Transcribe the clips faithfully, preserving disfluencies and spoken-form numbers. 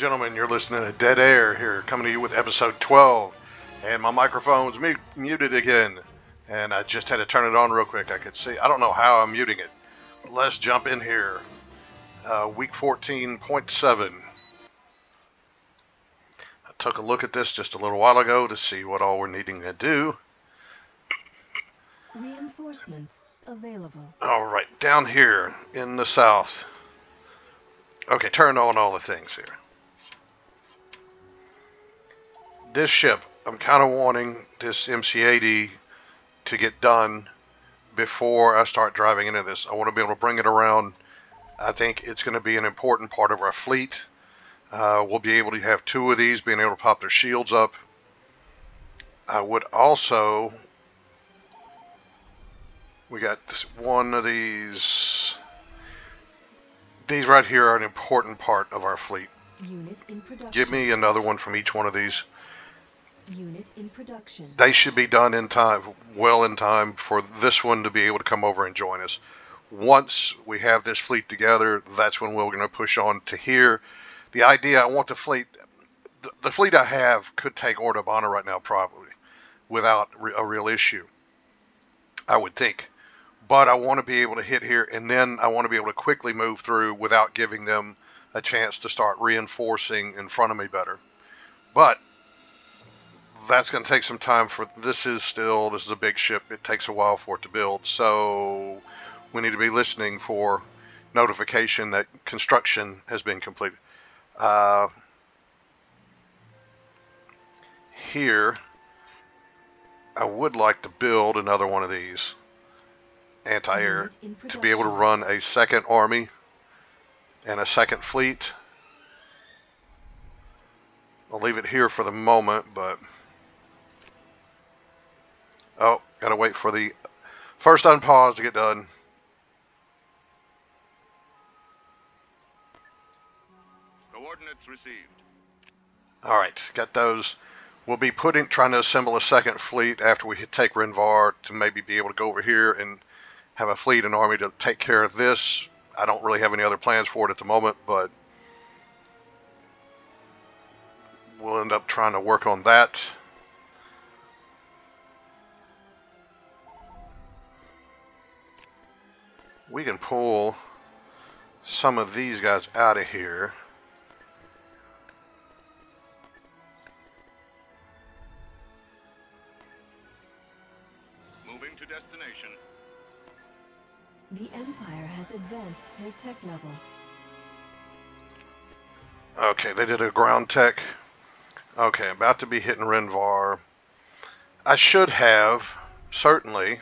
gentlemen, you're listening to Dead Air here, coming to you with episode twelve, and my microphone's mu muted again, and I just had to turn it on real quick. I could see, I don't know how I'm muting it. Let's jump in here. Uh, week fourteen point seven. I took a look at this just a little while ago to see what all we're needing to do. Reinforcements available. All right, down here in the south. Okay, turn on all the things here. This ship, I'm kind of wanting this M C eighty to get done before I start driving into this. I want to be able to bring it around. I think it's going to be an important part of our fleet. Uh, we'll be able to have two of these being able to pop their shields up. I would also... We got this, one of these... These right here are an important part of our fleet. Unit in production. Give me another one from each one of these. Unit in production. They should be done in time, well in time for this one to be able to come over and join us. Once we have this fleet together, that's when we're going to push on to here. The idea, I want the fleet, the, the fleet I have could take Ordabana right now probably without re, a real issue, I would think. But I want to be able to hit here, and then I want to be able to quickly move through without giving them a chance to start reinforcing in front of me better. But that's going to take some time. For this is still, this is a big ship. It takes a while for it to build. So we need to be listening for notification that construction has been completed. Uh, here, I would like to build another one of these anti-air to be able to run a second army and a second fleet. I'll leave it here for the moment, but oh, gotta wait for the first unpause to get done. Coordinates received. All right, got those. We'll be putting, trying to assemble a second fleet after we hit, take Renvar to maybe be able to go over here and have a fleet and army to take care of this. I don't really have any other plans for it at the moment, but we'll end up trying to work on that. We can pull some of these guys out of here. Moving to destination. The Empire has advanced their tech level. Okay, they did a ground tech. Okay, about to be hitting Renvar. I should have, certainly,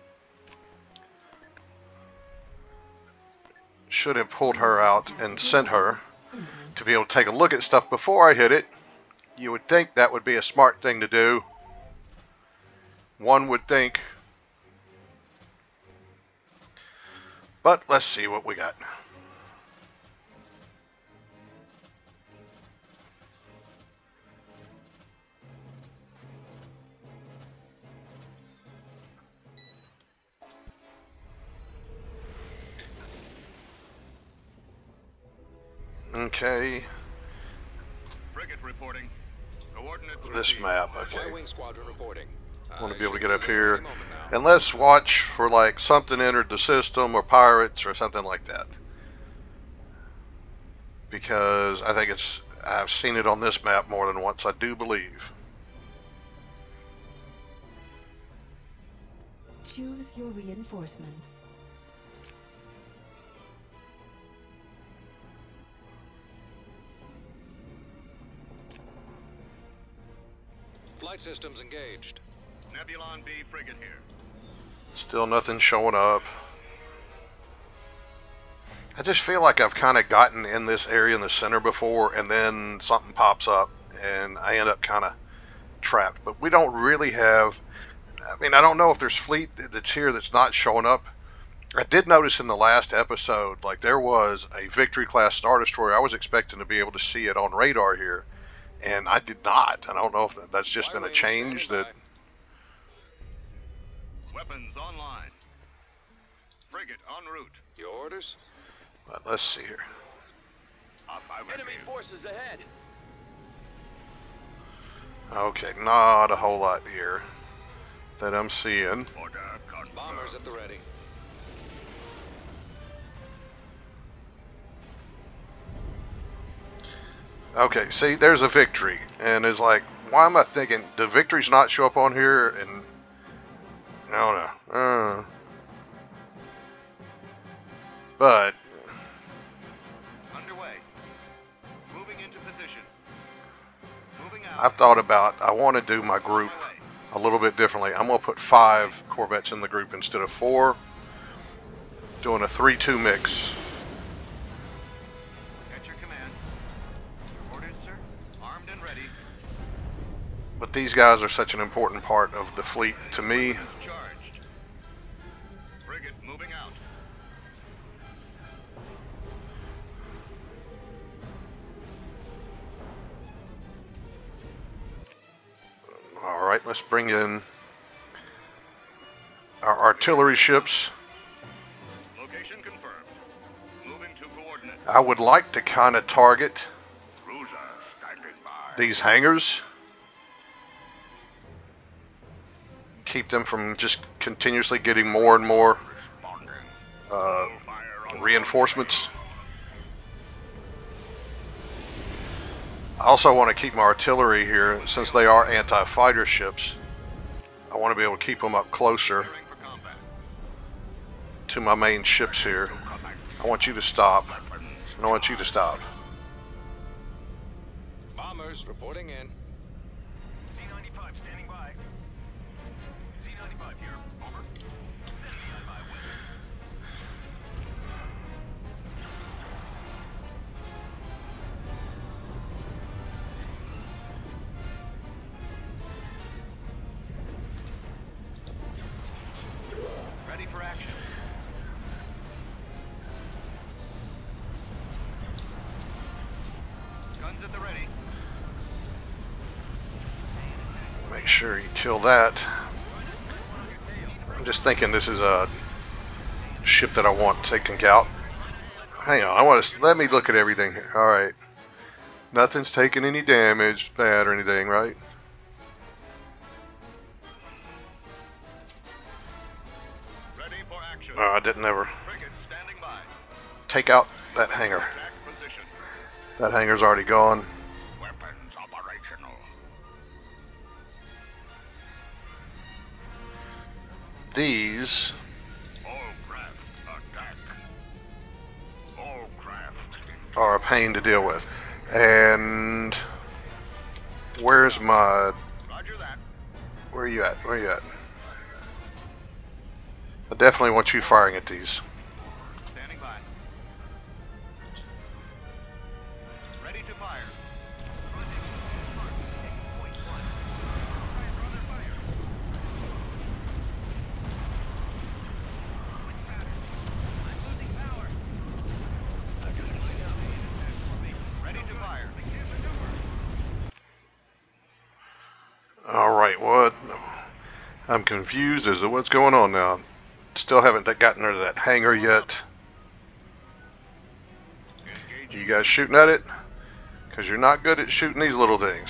should have pulled her out and sent her to be able to take a look at stuff before I hit it. You would think that would be a smart thing to do. One would think. But let's see what we got. Okay. Frigate reporting. Coordinates This received. map, okay. Y-wing squadron reporting. I want to be able to get up here. And let's watch for like something entered the system or pirates or something like that. Because I think it's, I've seen it on this map more than once, I do believe. Choose your reinforcements. Flight systems engaged. Nebulon B frigate here. Still nothing showing up. I just feel like I've kind of gotten in this area in the center before, and then something pops up, and I end up kind of trapped. But we don't really have... I mean, I don't know if there's fleet that's here that's not showing up. I did notice in the last episode, like, there was a Victory-class Star Destroyer. I was expecting to be able to see it on radar here, and I did not. I don't know if that's just been a change that... Weapons online. Frigate en route. Your orders? But let's see here. Enemy forces ahead. Okay, not a whole lot here that I'm seeing. Bombers at the ready. Okay, see, there's a victory, and it's like, why am I thinking the victories not show up on here? And I don't know, uh, but Underway. Moving into position. Moving out. I've thought about, I want to do my group a little bit differently. I'm going to put five Corvettes in the group instead of four, doing a three two mix. At your command. Your orders, sir. Armed and ready. But these guys are such an important part of the fleet to me. Weapons charged. Frigate moving out. All right, let's bring in our artillery ships. Location confirmed. Moving to coordinate. I would like to kind of target Cruiser standing by. these hangars. Keep them from just continuously getting more and more uh, reinforcements. I also want to keep my artillery here, since they are anti-fighter ships. I want to be able to keep them up closer Preparing for combat. to my main ships here. I want you to stop. And I want you to stop. Bombers reporting in. C ninety-five standing by. C ninety-five here. Over. Send me on my way. Ready for action. Guns at the ready. Make sure you kill that. I'm just thinking this is a ship that I want taken out. Hang on, I want to let me look at everything here. All right, nothing's taking any damage, bad or anything, right? Ready for action. Oh, I didn't ever Frigate standing by. take out that hangar. Attack position. That hangar's already gone. Weapons operational. These All craft attack. All craft. are a pain to deal with. And where's my? Roger that. Where are you at? Where are you at? I definitely want you firing at these. Standing by. Ready to fire. Ready to fire. All right, what? I'm confused as to what's going on now. Still haven't gotten rid of that hangar yet. Engaging. You guys shooting at it? Because you're not good at shooting these little things.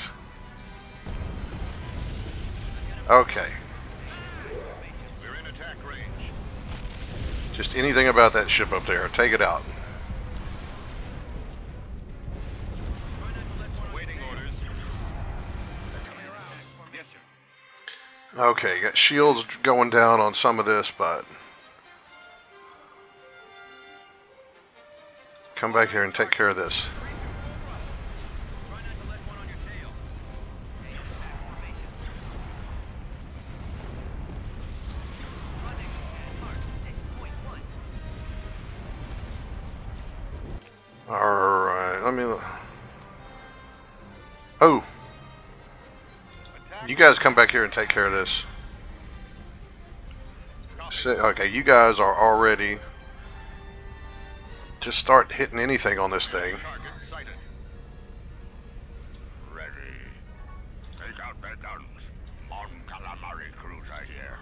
Okay. We're in attack range. Just anything about that ship up there. Take it out. Waiting orders. Yes, sir. Okay, got shields going down on some of this, but come back here and take care of this. Try not to let one on your tail. Alright, let me... Oh, Attack. you guys come back here and take care of this. Copy. Say- Okay, you guys are already... Just start hitting anything on this thing. Target sighted. Ready. Take out their guns. On calamari cruiser here.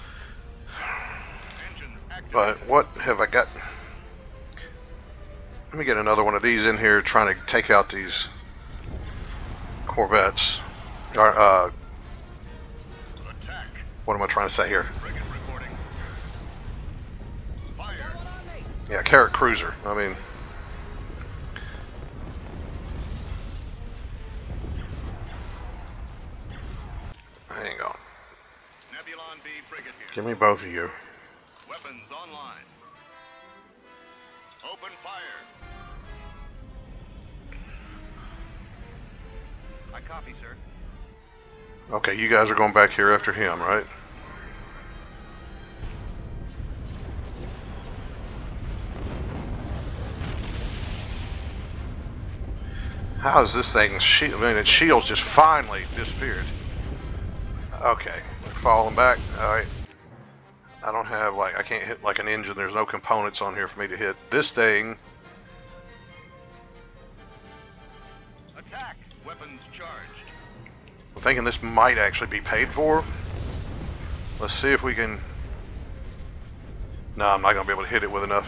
Engines active. But what have I got? Let me get another one of these in here, trying to take out these corvettes. Or, uh, Attack. what am I trying to say here? Frigate reporting. Fire. Yeah, carrot cruiser. I mean, hang on. Nebulon B frigate here. Give me both of you. Weapons online. Open fire. I copy, sir. Okay, you guys are going back here after him, right? How is this thing shield? I mean, its shields just finally disappeared. Okay, we're falling back. All right. I don't have like I can't hit like an engine. There's no components on here for me to hit. This thing. Attack. Weapons charged. I'm thinking this might actually be paid for. Let's see if we can. No, I'm not gonna be able to hit it with enough.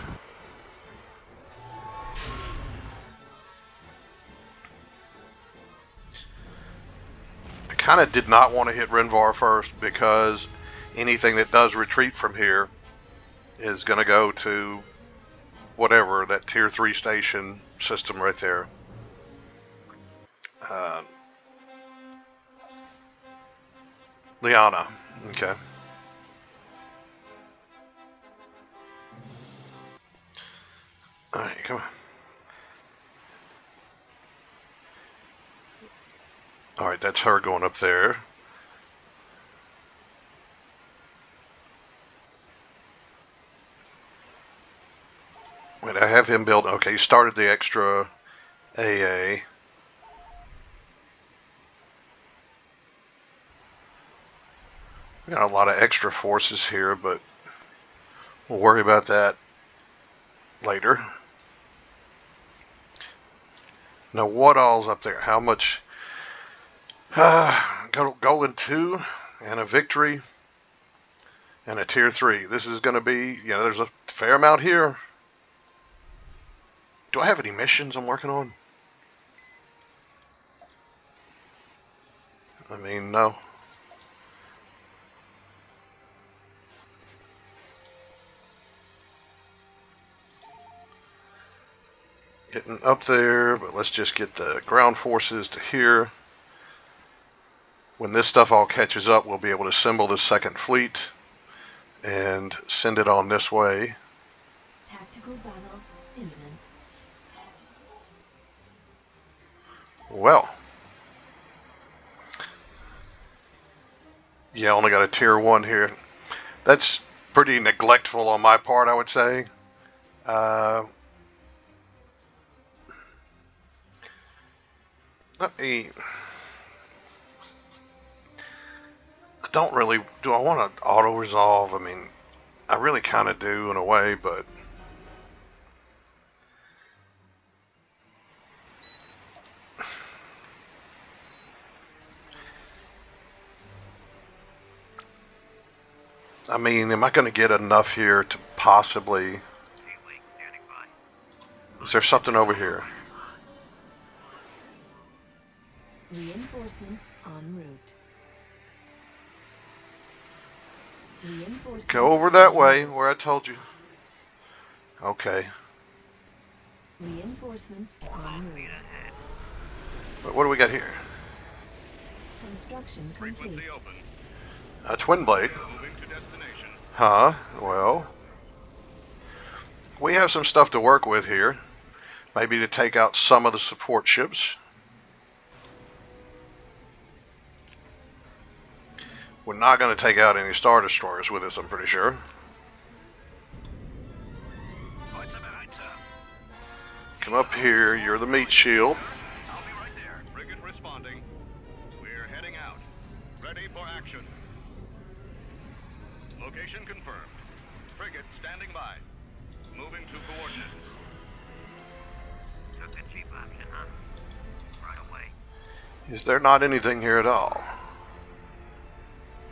I kind of did not want to hit Renvar first because anything that does retreat from here is going to go to whatever, that tier three station system right there. Uh, Liana. Okay. Alright, come on. Alright, that's her going up there. Wait, I have him build. Okay, he started the extra A A. We got a lot of extra forces here, but we'll worry about that later. Now, what all's up there? How much? Uh, Golden two and a victory and a tier three. This is going to be, you know, there's a fair amount here. Do I have any missions I'm working on? I mean, no. Getting up there, but let's just get the ground forces to here. When this stuff all catches up, we'll be able to assemble the second fleet and send it on this way. Tactical battle imminent. Well, yeah, only got a tier one here. That's pretty neglectful on my part, I would say. Uh, let me. I don't really. Do I want to auto resolve? I mean, I really kind of do in a way, but. I mean, am I going to get enough here to possibly... Is there something over here? Reinforcements en route. Reinforcements Go over that en way, route. where I told you. Okay. Reinforcements en route. But what do we got here? Construction complete. Frequency open. A twin blade. Moving to destination. Huh? Well, we have some stuff to work with here. Maybe to take out some of the support ships. We're not going to take out any Star Destroyers with us, I'm pretty sure. Points are behind, sir. Come up here, you're the meat shield. I'll be right there. Frigate responding. We're heading out. Ready for action. Location confirmed. Frigate standing by. Moving to coordinates. Took the cheap option, huh? Right away. Is there not anything here at all?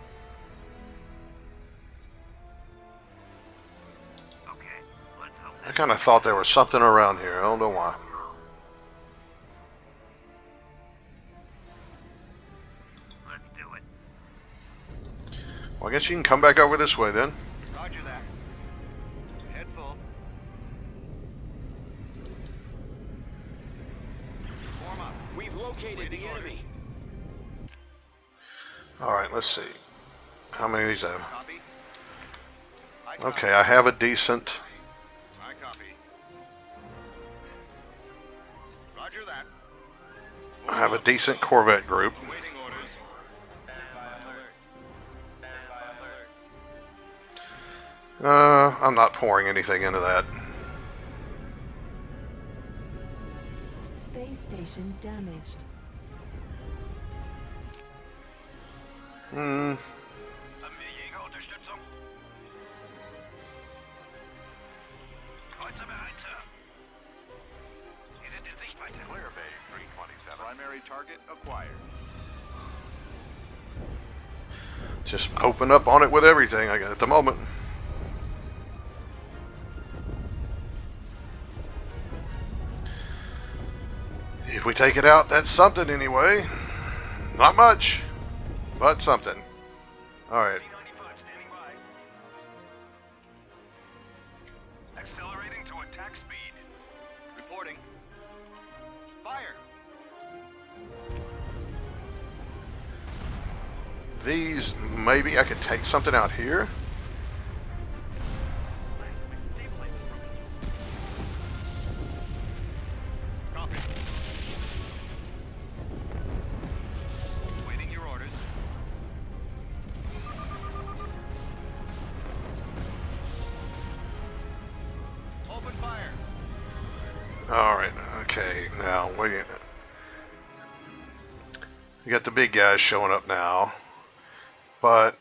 Okay, let's hope. kind of thought there was something around here. I don't know why. Let's do it. Well, I guess you can come back over this way then. Roger that. Head full. Form up. We've located the enemy. Alright, let's see. How many of these I have? Copy. I copy. Okay, I have a decent... I copy. Roger that. I have a decent Corvette group. Waiting orders. Uh, I'm not pouring anything into that. Space station damaged. Hmm. Jägerunterstützung. Kreuzer bereit, Sir. Sie sind in Sichtweite. Clear Bay three twenty-seven. Primary target acquired. Just open up on it with everything I got at the moment. If we take it out, that's something anyway. Not much, but something. Alright. C ninety-five standing by. Accelerating to attack speed. Reporting. Fire. These, maybe I could take something out here. Copy. Waiting your orders. Open fire. Alright, okay, now wait. You got the big guys showing up now. But,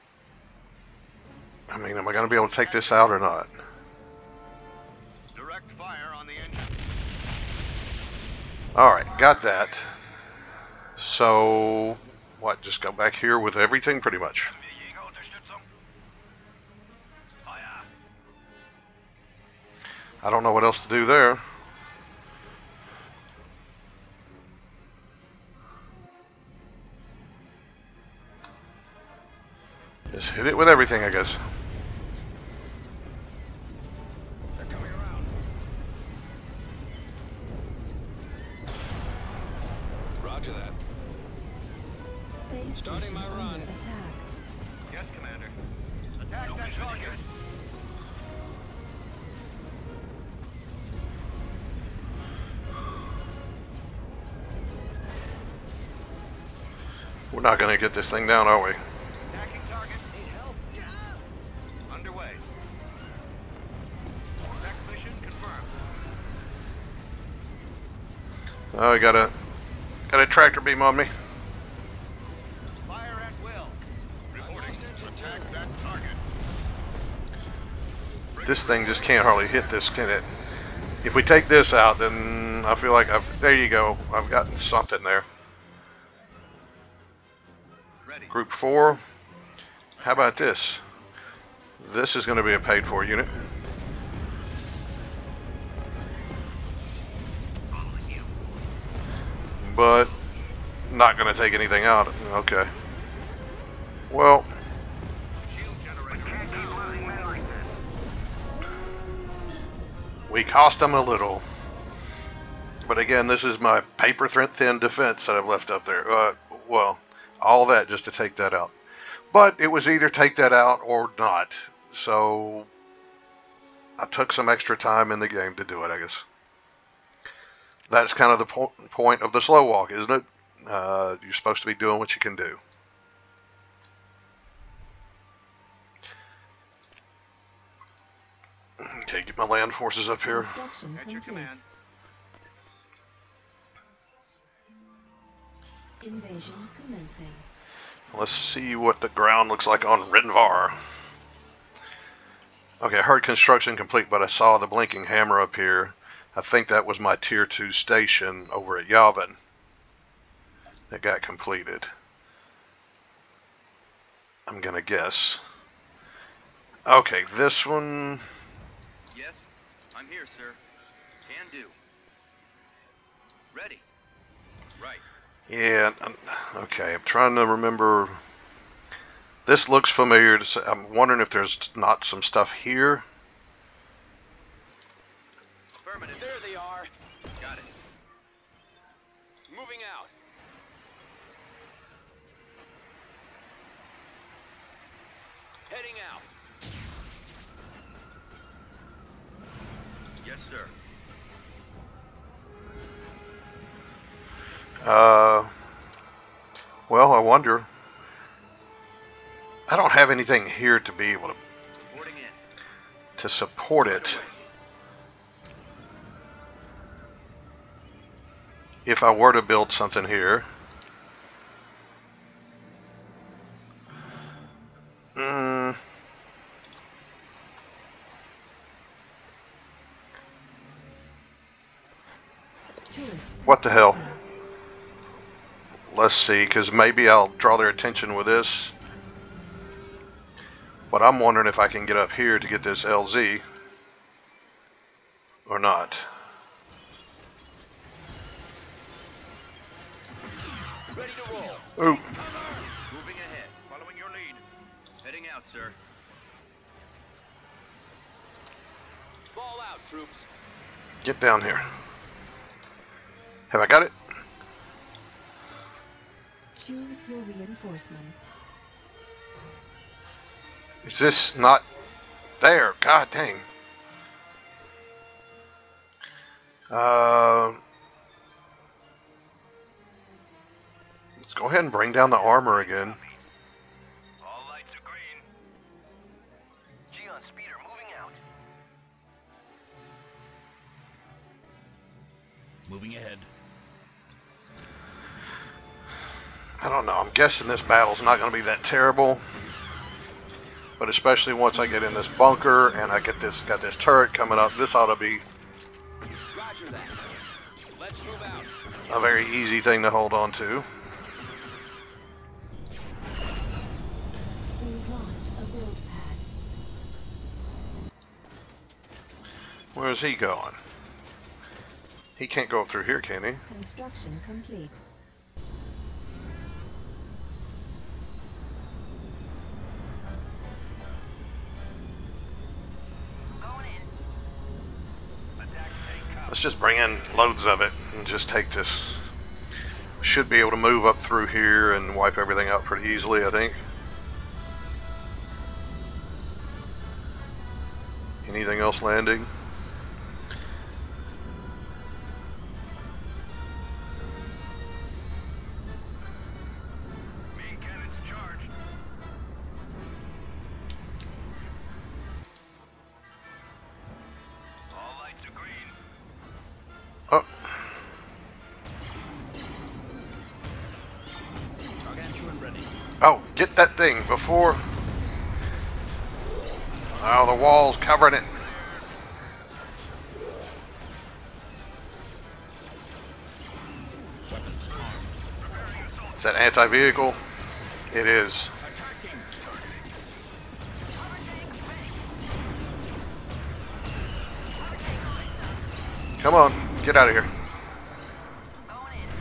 I mean, am I going to be able to take this out or not? Direct fire on the engine. Alright, got that. So, what, just go back here with everything pretty much? Jägerunterstützung. Fire. I don't know what else to do there. Just hit it with everything, I guess. They're coming around. Roger that. Space Starting station my run. under attack. Yes, Commander. Attack that target. We're not going to get this thing down, are we? Attacking target. Need help? Yeah. Underway. Attack mission confirmed. Oh, I got a got a tractor beam on me. Fire at will. Reporting. Attack that target. This thing just can't hardly hit this, can it? If we take this out, then I feel like I've... There you go. I've gotten something there. Ready. Group four. How about this? This is going to be a paid-for unit. Following you. But not going to take anything out. Okay. Well, Shield generator. We can't keep losing men like this. we cost them a little. But again, this is my paper-thin defense that I've left up there. Uh, well, all that just to take that out. But it was either take that out or not. So I took some extra time in the game to do it, I guess. That's kind of the po point of the slow walk, isn't it? Uh, you're supposed to be doing what you can do. Okay, get my land forces up here. Construction At your complete. command. Invasion commencing. Let's see what the ground looks like on Rinvar. Okay, I heard construction complete, but I saw the blinking hammer up here. I think that was my tier two station over at Yavin that got completed. I'm gonna guess. Okay, this one, Yes. I'm here, sir. Can do. Ready. Right. Yeah, um, okay, I'm trying to remember. This looks familiar. To say, I'm wondering if there's not some stuff here. Affirmative. There they are. Got it. Moving out. Heading out. Yes, sir. Uh, well, I wonder. I don't have anything here to be able to Reporting in. to support Right it. away. If I were to build something here. Mm, Turret what the hell? constructed. Let's see, because maybe I'll draw their attention with this. But I'm wondering if I can get up here to get this L Z or not. Ready to roll. Ooh, Moving ahead. Following your lead. Heading out, sir. Fall out, troops. get down here. Have I got it? Choose your reinforcements. Is this not there? God dang. Uh, let's go ahead and bring down the armor again. All lights are green. G on speeder moving out. Moving ahead. I don't know. I'm guessing this battle's not going to be that terrible. But especially once I get in this bunker and I get this got this turret coming up, this ought to be Roger that. Let's move out. a very easy thing to hold on to. We've lost a build pad. Where's he going? He can't go up through here, can he? Construction complete. Going in. Attack tank copy. Let's just bring in loads of it and just take this. Should be able to move up through here and wipe everything out pretty easily, I think. Anything else landing? Main cannons charged. All lights are green. Oh, Gargantuan ready. oh, get that thing before. Oh, the wall's covering it. Weapons armed. Is that anti-vehicle? It is. Attacking. Come on, get out of here. Going in.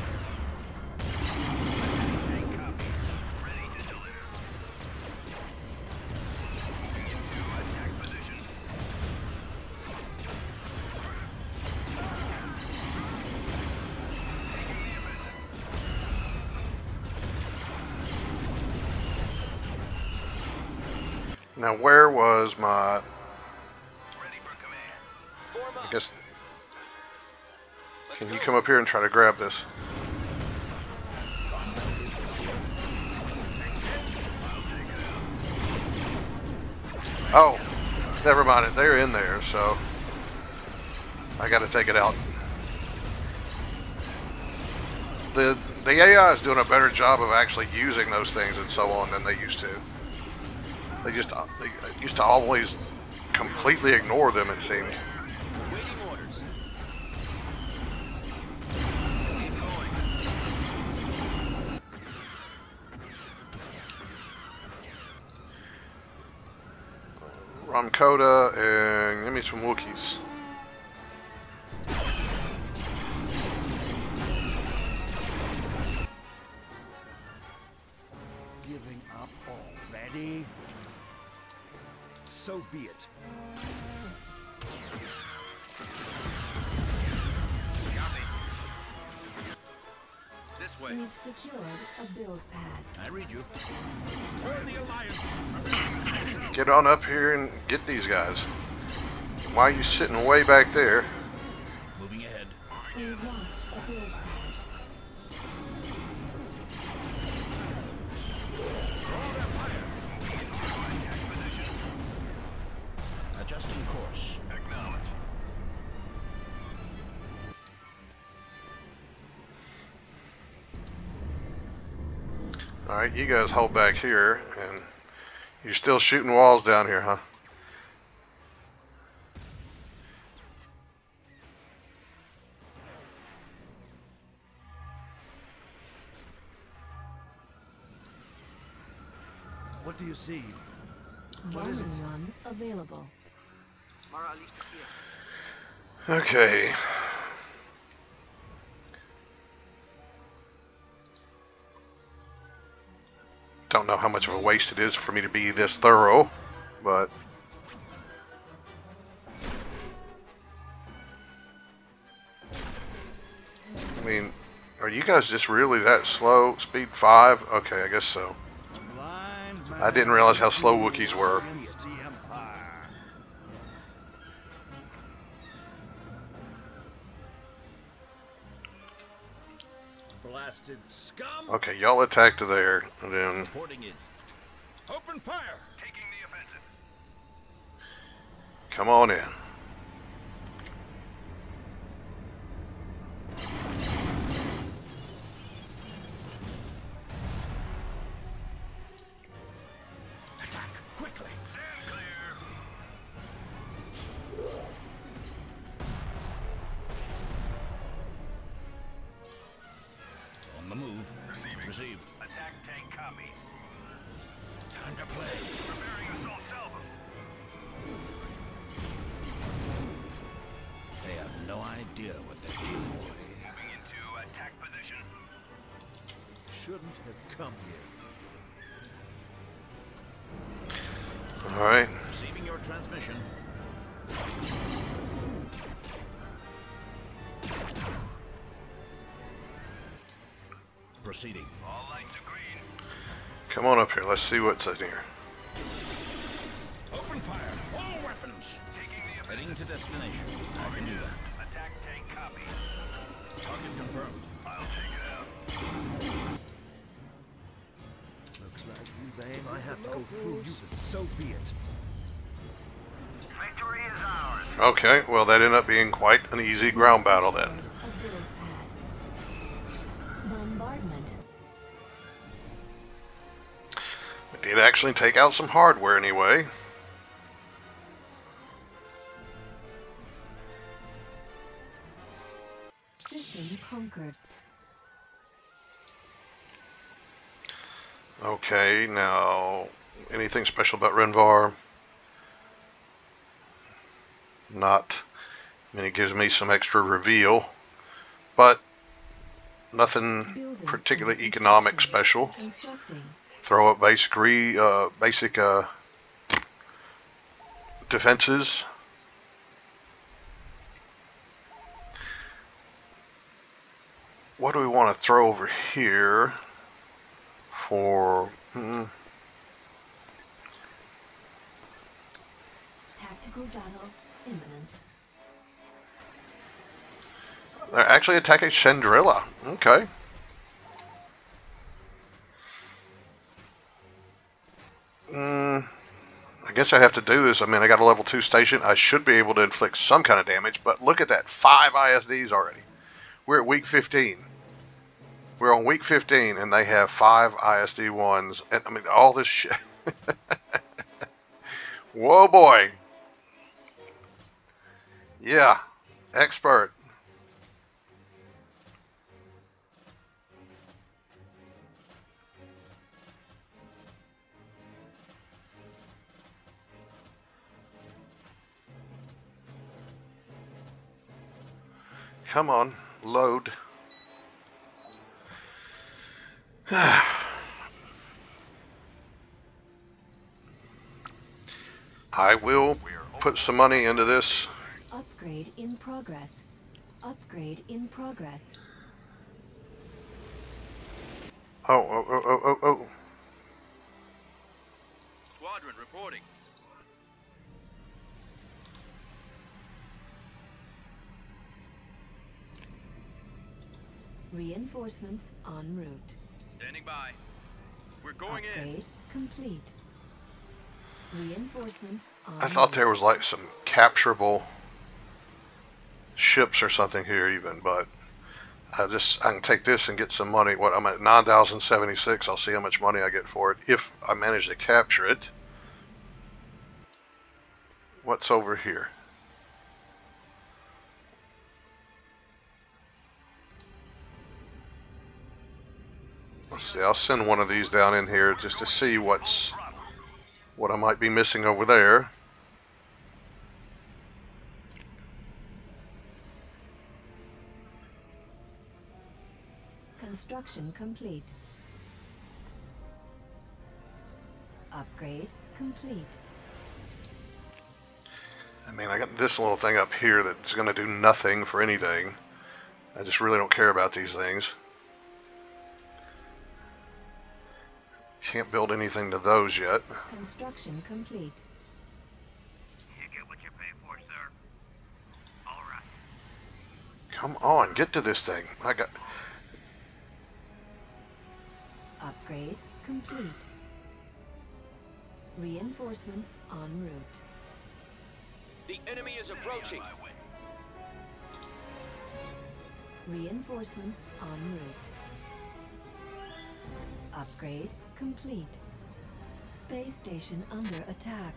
Tank copy. Ready to deliver. Moving into attack position. Taking the offensive. Now, where was my? Ready for command. Form up. I guess. Let's Can go. you come up here and try to grab this? Oh, never mind it. They're in there, so I got to take it out. The the A I is doing a better job of actually using those things and so on than they used to. They just they used to always completely ignore them, it seemed. Waiting orders. Keep going. I'm Coda, and give me some Wookiees. Giving up already? So be it. Copy. This way. We've secured a build pad. I read you. For the Alliance. Get on up here and get these guys. Why are you sitting way back there? Moving ahead. We've lost a build pad. Adjusting course. Acknowledge. Alright, you guys hold back here, and you're still shooting walls down here, huh? What do you see? What Bombing is it? run available. Mara lista here. Okay. Don't know how much of a waste it is for me to be this thorough, but I mean, are you guys just really that slow? Speed five? Okay, I guess so. Blind I didn't realize how slow Wookiees were. against the Empire. Blasted scum. Okay, y'all attack to there, and then Reporting in. Open fire. Taking the offensive. come on in. Attack quickly. Stand clear. On the move. Receiving. Received. Attack tank copy. Time to play. Preparing assault salvo. They have no idea what they're doing. Moving into attack position. Shouldn't have come here. Alright. Receiving your transmission. Proceeding. All lights are green. Come on up here. Let's see what's in here. Open fire. All weapons. Taking the offensive. Heading to destination. I can do that. Attack tank copy. Target confirmed. I'll take it out. Looks like you aim. I have to go through you, but so be it. Victory is ours. Okay, well that ended up being quite an easy ground battle then. A build pad. Bombardment. We did actually take out some hardware anyway. System conquered. Okay, now anything special about Renvar? Not. I mean, it gives me some extra reveal, but nothing Building particularly and economic construction. special. Constructing. Throw up basic re, uh, basic uh, defenses. What do we want to throw over here for? Hmm, Tactical battle imminent. they're actually attacking Chandrilla. Okay. Mm, I guess I have to do this. I mean, I got a level two station. I should be able to inflict some kind of damage, but look at that. Five I S Ds already. We're at week fifteen. We're on week fifteen, and they have five I S D ones. And I mean, all this shit. Whoa, boy. Yeah. Expert. Come on, load. I will put some money into this. Upgrade in progress. Upgrade in progress. Oh, oh, oh, oh, oh, oh. Squadron reporting. Reinforcements en route. Standing by. We're going Upgrade in. complete. Reinforcements en I thought route. there was like some capturable ships or something here even, but I just I can take this and get some money. What, I'm at nine thousand seventy-six. I'll see how much money I get for it if I manage to capture it. What's over here? Let's see, I'll send one of these down in here just to see what's what I might be missing over there. Construction complete. Upgrade complete. I mean, I got this little thing up here that's going to do nothing for anything. I just really don't care about these things. Can't build anything to those yet. Construction complete. You get what you pay for, sir. All right. Come on, get to this thing. I got. Upgrade complete. Reinforcements en route. The enemy is approaching. Reinforcements en route. Upgrade complete. Space station under attack.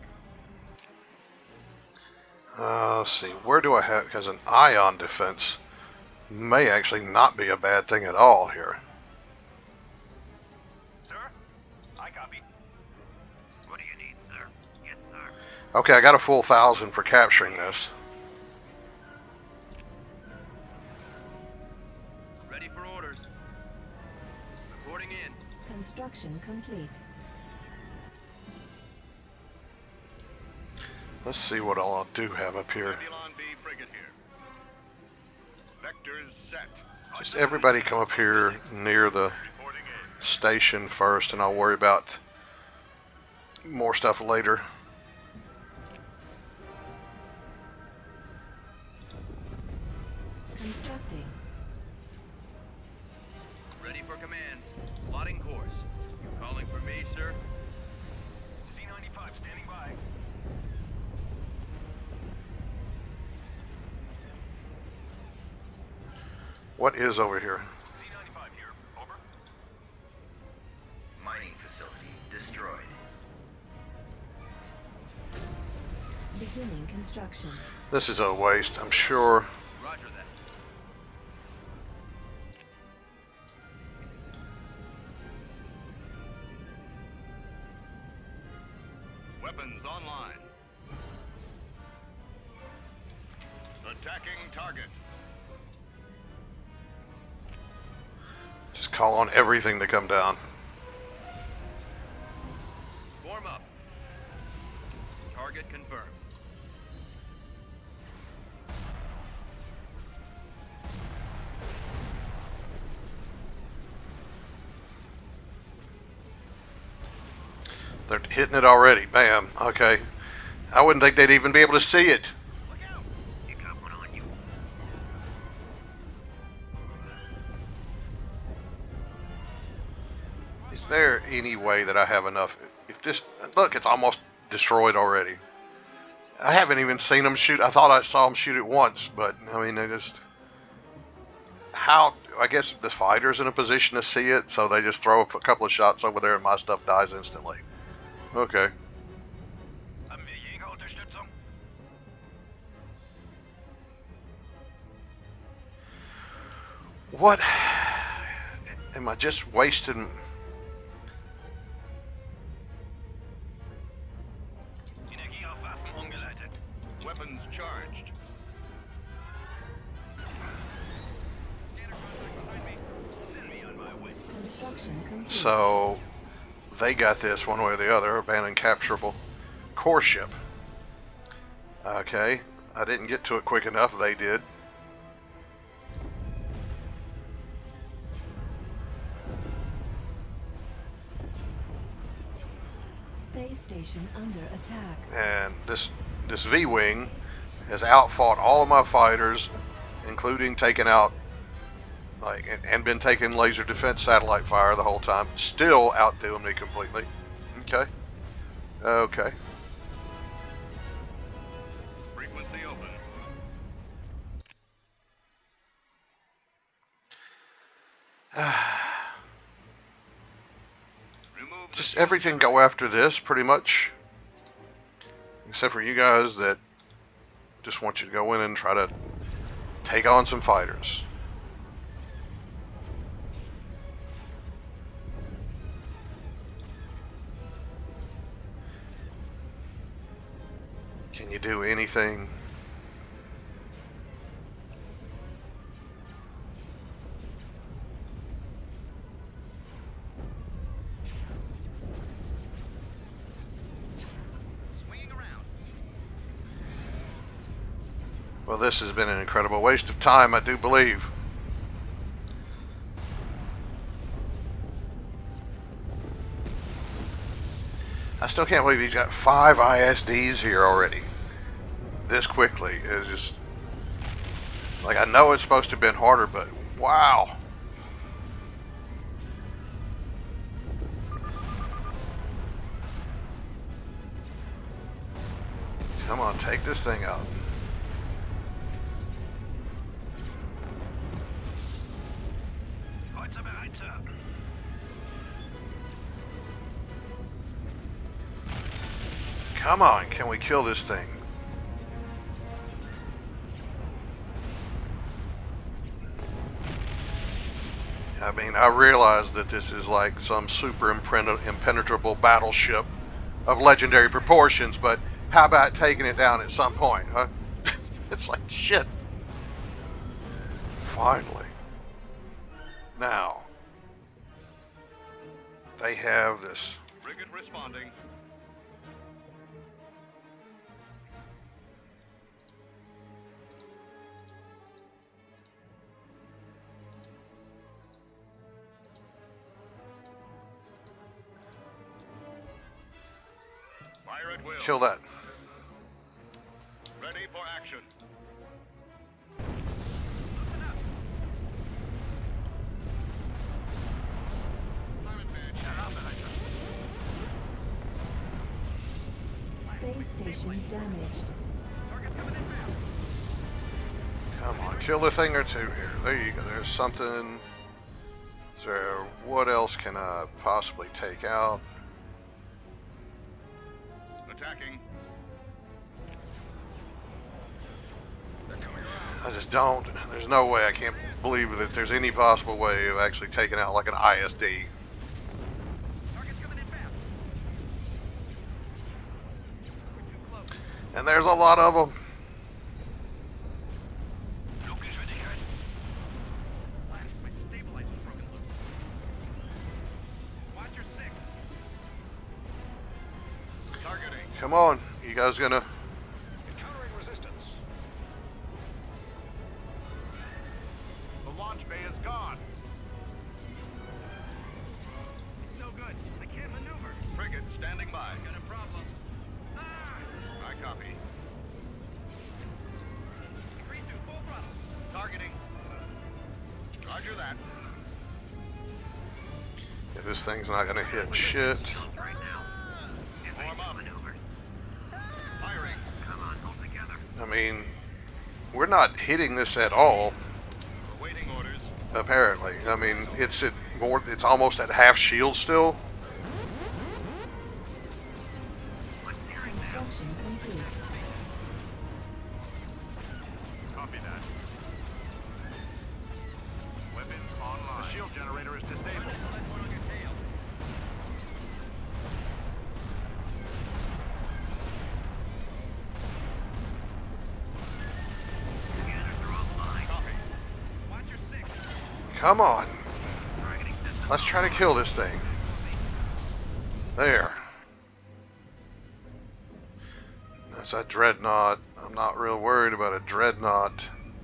Uh, let's see, where do I have? Because an ion defense may actually not be a bad thing at all here. Sir, I copy. What do you need, sir? Yes, sir. Okay, I got a full thousand for capturing this. Ready for orders. Reporting in. Construction complete. Let's see what all I do have up here. Babylon B frigate here. Vectors set. Just everybody come up here near the Reporting in. station first, and I'll worry about more stuff later. Constructing. Ready for command. Plotting course. You calling for me, sir? Z ninety-five standing by. What is over here? Z ninety-five here. Over. Mining facility destroyed. Beginning construction. This is a waste, I'm sure. Roger that. Weapons online. Attacking target. Just call on everything to come down. Form up. Target confirmed. They're hitting it already. Bam. Okay. I wouldn't think they'd even be able to see it. Look out! You got one on you. Is there any way that I have enough? If this, look, it's almost destroyed already. I haven't even seen them shoot. I thought I saw them shoot it once, but I mean, they just. How? I guess the fighter's in a position to see it, so they just throw a couple of shots over there and my stuff dies instantly. Okay. Haben wir Jägerunterstützung? What? Am I just wasting? Energieaufwaffen umgeleitet. Weapons charged. Construction complete. So they got this one way or the other. Abandoned capturable core ship. Okay, I didn't get to it quick enough. They did. Space station under attack. And this this V-wing has outfought all of my fighters, including taking out like and, and been taking laser defense satellite fire the whole time. Still outdoing me completely. Okay. Okay. Frequency open. Remove the Just shield everything go after this pretty much, except for you guys that just want you to go in and try to take on some fighters. Can you do anything? swinging around. Well, this has been an incredible waste of time, I do believe. I still can't believe he's got five I S Ds here already. This quickly is just like, I know it's supposed to have been harder, but wow. Come on, take this thing out. Weiter, weiter. Come on, can we kill this thing? I mean, I realize that this is like some super impren- impenetrable battleship of legendary proportions, but how about taking it down at some point, huh? It's like, shit. Finally. Now, they have this. Frigate responding. Fire at will. Kill that. Ready for action. Pilot man, shut up. Space station damaged. Target coming in now. Come on, kill a thing or two here. There you go. There's something. Is there, what else can I possibly take out? Attacking. They're coming around. I just don't. There's no way. I can't believe that there's any possible way of actually taking out like an I S D. Target's coming in fast. We're too close. And there's a lot of them. Locus ready, guys. Last, my stabilizer's broken loose. Watch your six. Targeting. Come on. You guys gonna... Encountering resistance. The launch bay is gone. It's no good. I can't maneuver. Frigate standing by. Got a problem. Ah! I copy. Increase to full throttle. Targeting. Roger that. Yeah, this thing's not gonna hit shit. Right now. Form up. Maneuver. Firing. Come on, hold together. I mean, we're not hitting this at all, Awaiting orders. apparently. I mean, it's at more, it's almost at half shield still. What's nearing now? Construction complete. Copy that. Weapons online. The shield generator is disabled. Scanners are offline. Copy. Watch your six. Come on. Targeting system Let's try to kill this thing. There. That's a dreadnought. I'm not real worried about a dreadnought.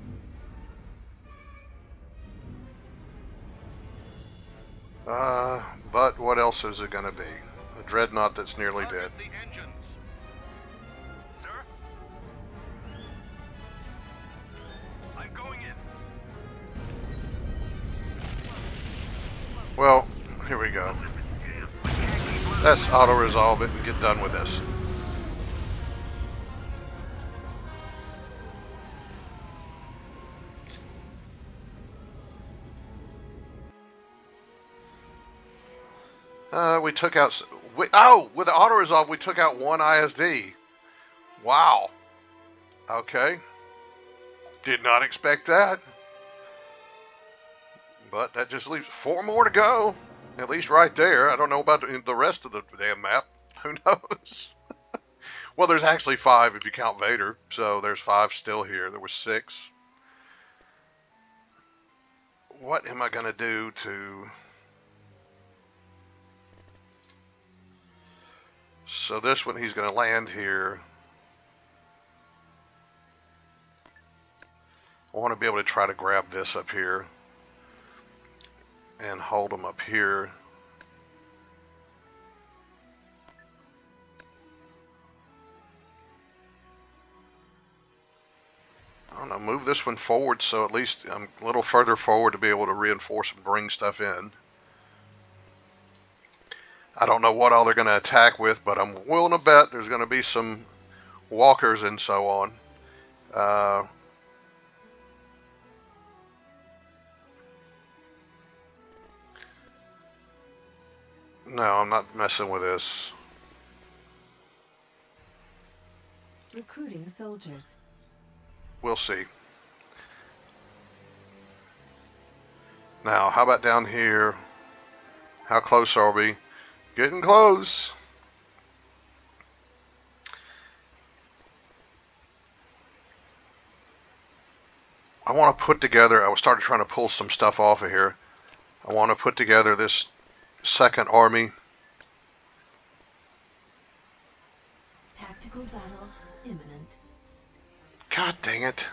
Uh, but what else is it going to be? A dreadnought that's nearly dead. Target the engines. Sir? I'm going in. Well, here we go. Let's auto-resolve it and get done with this. Uh, we took out... We, oh! With the auto-resolve, we took out one I S D. Wow. Okay. Did not expect that. But that just leaves four more to go. At least right there. I don't know about the, the rest of the damn map. Who knows? Well, there's actually five if you count Vader. So there's five still here. There was six. What am I going to do to... So this one, he's going to land here. I want to be able to try to grab this up here and hold him up here. I don't know, move this one forward so at least I'm a little further forward to be able to reinforce and bring stuff in. I don't know what all they're going to attack with, but I'm willing to bet there's going to be some walkers and so on. Uh, no, I'm not messing with this. Recruiting soldiers. We'll see. Now, how about down here? How close are we? Getting close. I want to put together, I was started trying to pull some stuff off of here. I want to put together this second army. Tactical battle imminent. God dang it.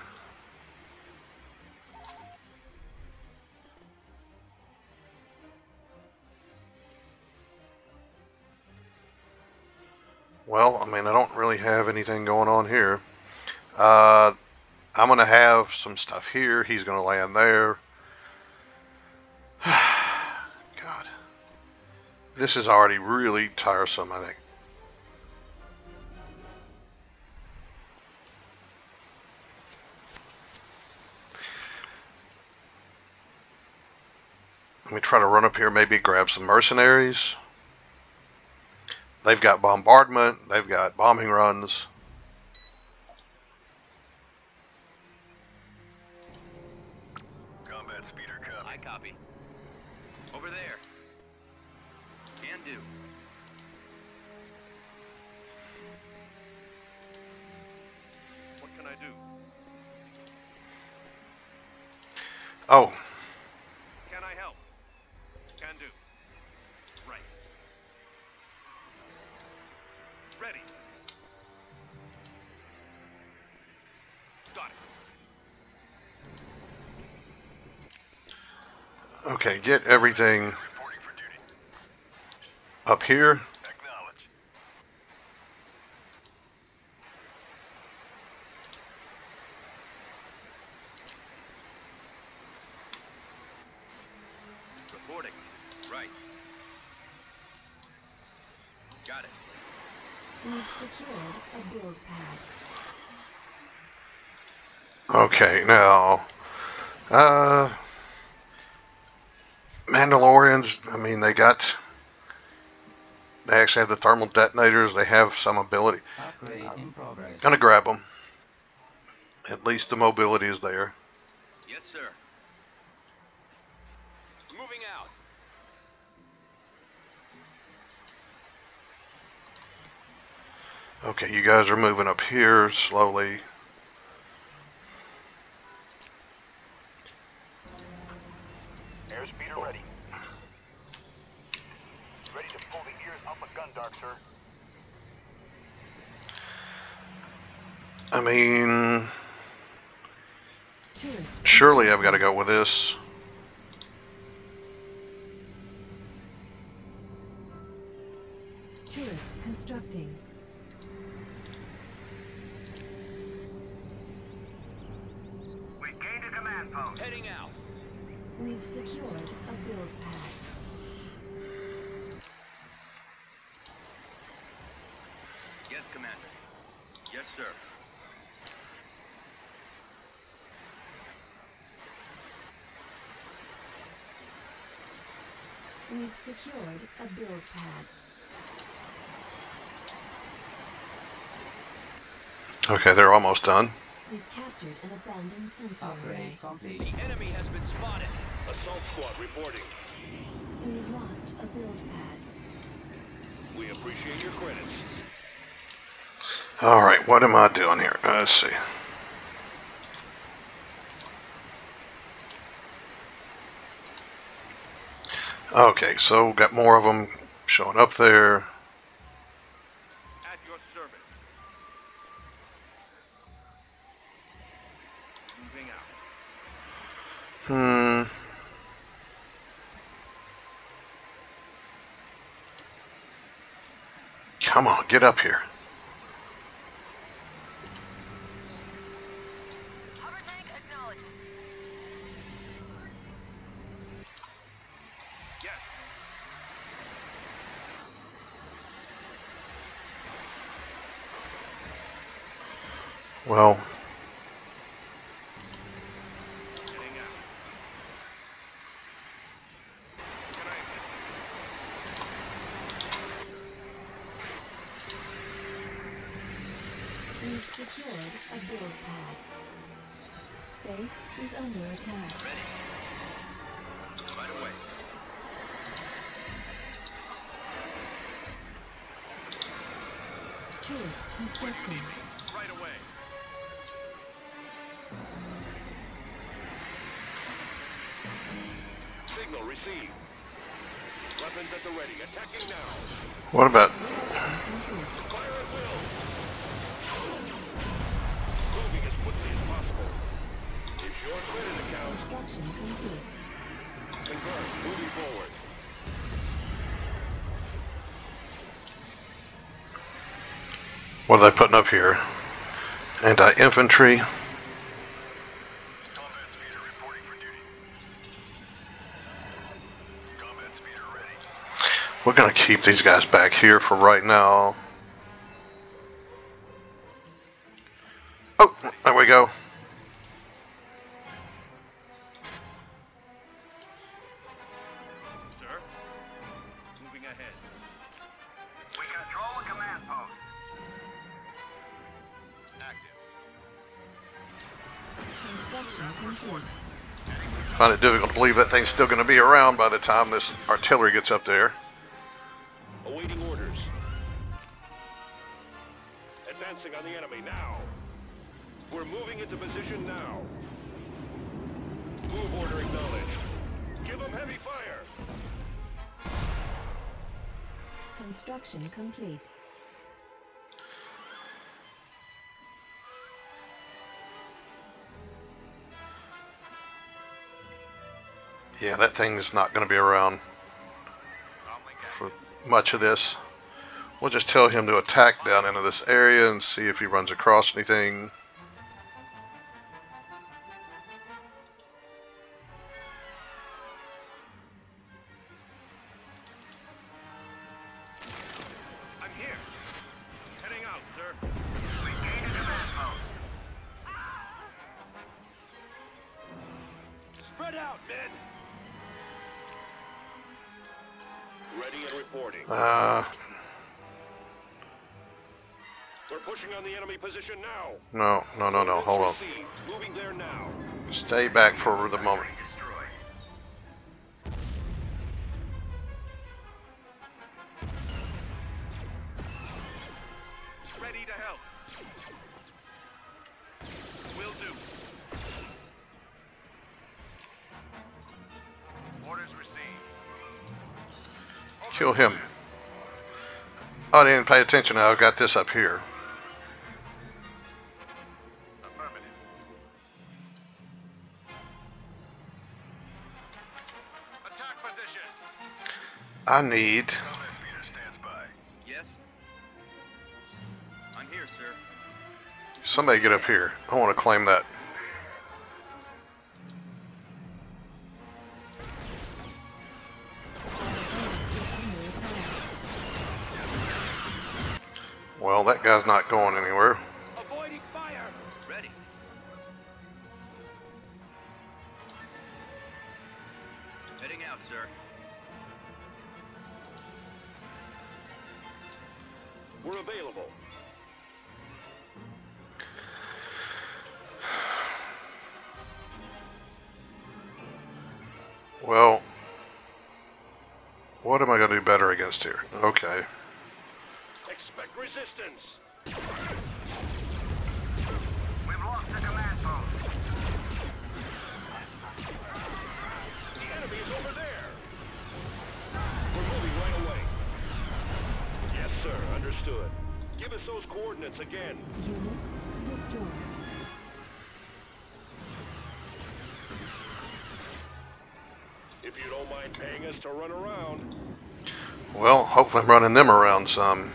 Well, I mean, I don't really have anything going on here. Uh, I'm going to have some stuff here. He's going to land there. God. This is already really tiresome, I think. Let me try to run up here, maybe grab some mercenaries. They've got bombardment. They've got bombing runs. Combat speeder cup. I copy. Over there. Can do. What can I do? Oh, Can I help? Can do. Right. Ready. Got it. okay, get everything Reporting for duty. up here. Acknowledge. Reporting. Right. Got it. We've secured a build pad. Okay, now, uh, Mandalorians, I mean, they got, they actually have the thermal detonators. They have some ability. Upgrade in progress. Gonna grab them. At least the mobility is there. Yes, sir. Moving out. Okay, you guys are moving up here slowly. Airspeeder ready. done, Dark Sir. I mean, Turret surely I've constructing. got to go with this. Turret constructing. We gained a command post. Heading out. We've secured a build pad. Yes, Commander. Yes, sir. We've secured a build pad. Okay, they're almost done. We've captured an abandoned sensor array. The enemy has been spotted. Assault squad reporting. We've lost a build pad. We appreciate your credits. All right, what am I doing here? Uh, let's see. Okay, so got more of them showing up there. At your service. Moving out. Hmm. Come on, get up here. Hover tank acknowledged. Yes. Well, Heading out. Can I assist We've secured a build pad. Base is under attack. you? Ready. Right away. Turret Where do you constructing. need me? Right away. Signal received. Weapons at the ready. Attacking now. what about... Fire at will. Moving as quickly as possible. It's your credit account. Construction complete. Confirmed. Moving forward. What are they putting up here? Anti-infantry. Combat speeder reporting for duty. Combat speeder ready. We're going to keep these guys back here for right now. Oh, there we go. Sir? Moving ahead. We control a command post. Active. Construction complete. Find it difficult to believe that thing's still going to be around by the time this artillery gets up there. Awaiting orders. Advancing on the enemy now. We're moving into position now. Move order acknowledged. Give them heavy fire. Construction complete. Yeah, that thing is not going to be around Comlink for active. much of this. We'll just tell him to attack down into this area and see if he runs across anything. I'm here. Heading out, sir. We gained a command post. Spread out, men. Ready and reporting. Uh, We're pushing on the enemy position now. no, no, no, no, hold on. Received. Moving there now. Stay back for the moment. Destroyed. Ready to help. Will do. Orders received. Kill him. Oh, I didn't pay attention. I've got this up here. Affirmative. Attack position. I need... Combat speeder stands by. Yes. I'm here, sir. Somebody get up here. I want to claim that. Well, that guy's not going anywhere. Avoiding fire. Ready. Heading out, sir. We're available. Well, what am I going to do better against here? Okay. Expect resistance. We've lost the command post. The enemy is over there. We're moving right away. Yes, sir. Understood. Give us those coordinates again. Unit destroyed. If you don't mind paying us to run around. Well, hopefully I'm running them around some.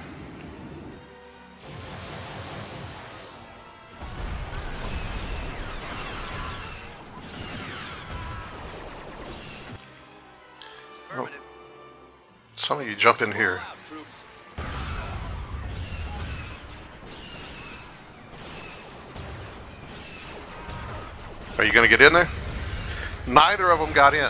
Oh, Affirmative. some of you jump in here. Out, troops. Are you going to get in there? Neither of them got in.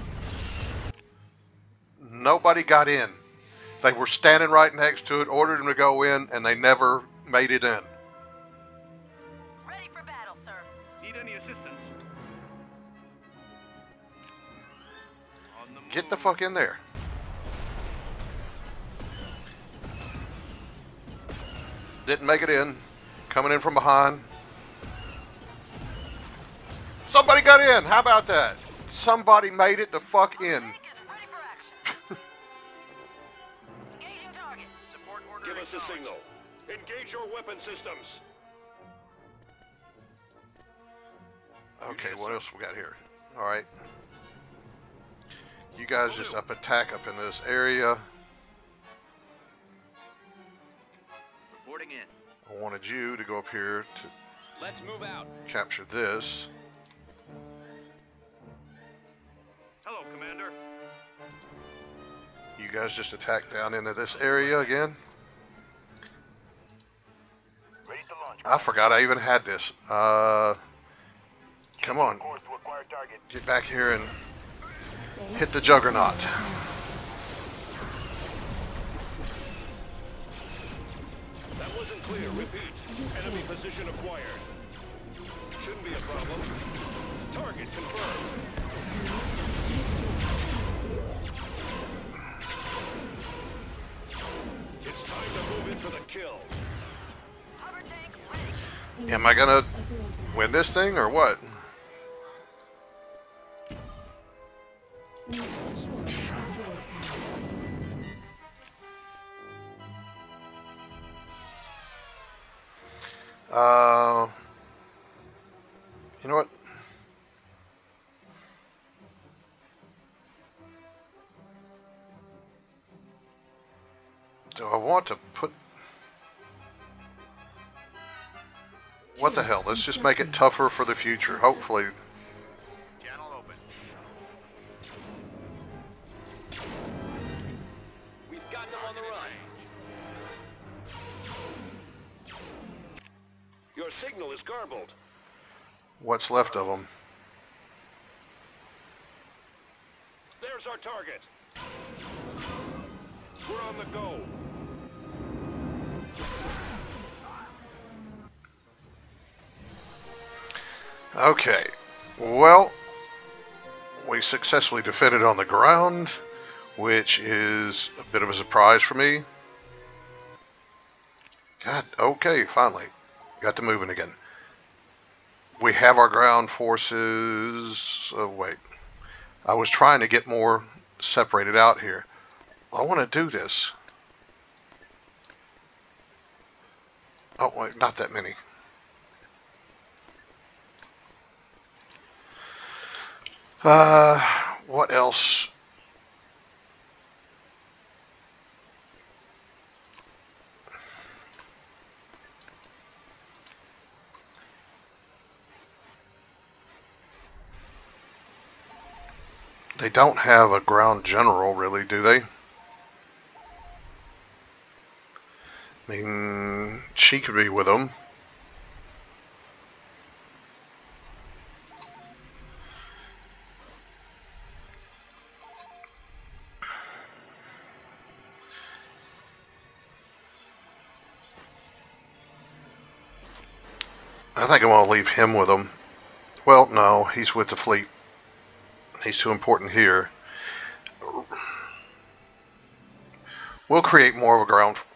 Nobody got in. They were standing right next to it, ordered them to go in, and they never made it in. Ready for battle, sir. Need any assistance? On the move. Get the fuck in there. Didn't make it in. Coming in from behind. Somebody got in. How about that? Somebody made it the fuck in. Tank is ready for action. Engaging target. Support order. Give us a acknowledged. signal. Engage your weapon systems. Okay, what else we got here? Alright. You guys just up attack up in this area. Reporting in. I wanted you to go up here to Let's move out. capture this. Hello, Commander. You guys just attack down into this area again. Ready to launch. I forgot I even had this. Uh, come on, Course to acquire target. get back here and hit the juggernaut. That wasn't clear. Repeat. Enemy position acquired. Shouldn't be a problem. Target confirmed. It's time to move in for the kill. Hover tank ready. Am I gonna win this thing or what? We've secured a build pad. Uh, you know what? Do I want to put... What the hell? Let's just make it tougher for the future. Hopefully. Channel open. We've got them on the run. Your signal is garbled. What's left of them? There's our target. We're on the go. Okay. Well, we successfully defended on the ground, which is a bit of a surprise for me. God, okay, finally. Got to moving again. We have our ground forces... Oh, wait. I was trying to get more separated out here. I want to do this. Oh, wait, not that many. Uh, what else? They don't have a ground general, really, do they? I mean, she could be with them. I think I want to leave him with them. Well, no, he's with the fleet. He's too important here. We'll create more of a ground